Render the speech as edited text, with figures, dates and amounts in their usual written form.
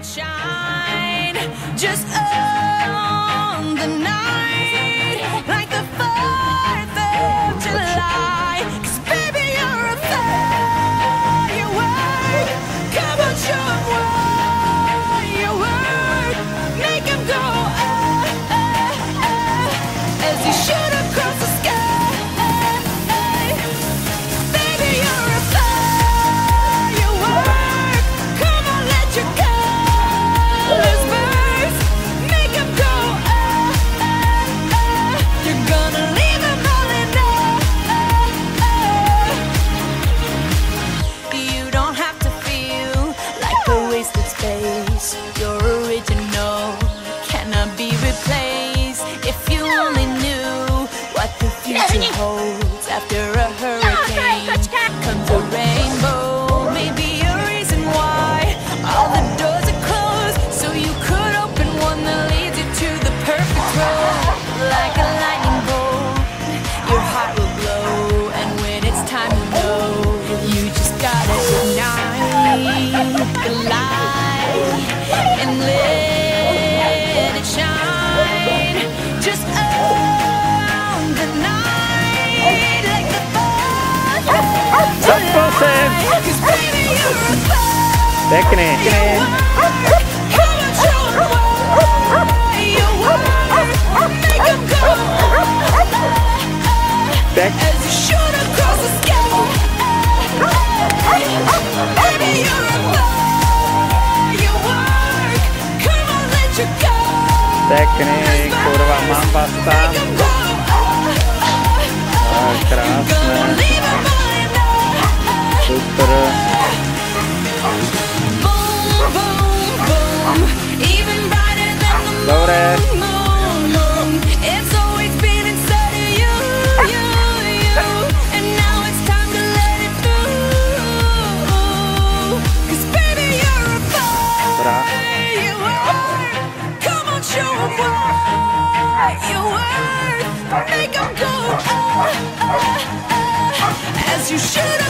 it shine just on the night like the 4th of July. 'Cause baby, you're a firework. Come on, show 'em what you're worth. Make 'em go as you shoot across the sky. Baby, you're a firework. Come on, let your colors burst. Make 'em go You're gonna leave 'em all in You don't have to feel like a wasted space. You're original, cannot be replaced. If you only knew what the future holds after a hurricane comes a rainbow. Maybe a reason why all the doors are closed, so you could open one that leads you to the perfect road. Like a lightning bolt, your heart will glow, and when it's time to know, you just gotta ignite the light and let it shine just on the night like the 4th of July. 'Cause baby, you're a firework. Come on, show 'em what you're worth. Make 'em go as you shoot across the sky. Baby, you're a firework. Come on, let your colors Teknik, kurwa, mam was tam. Krásne, super. Dobre. It's always been inside of you, and now it's time to let it through. 'Cause baby, you're a firework. Come on, show 'em what you're worth. Make 'em go as you should.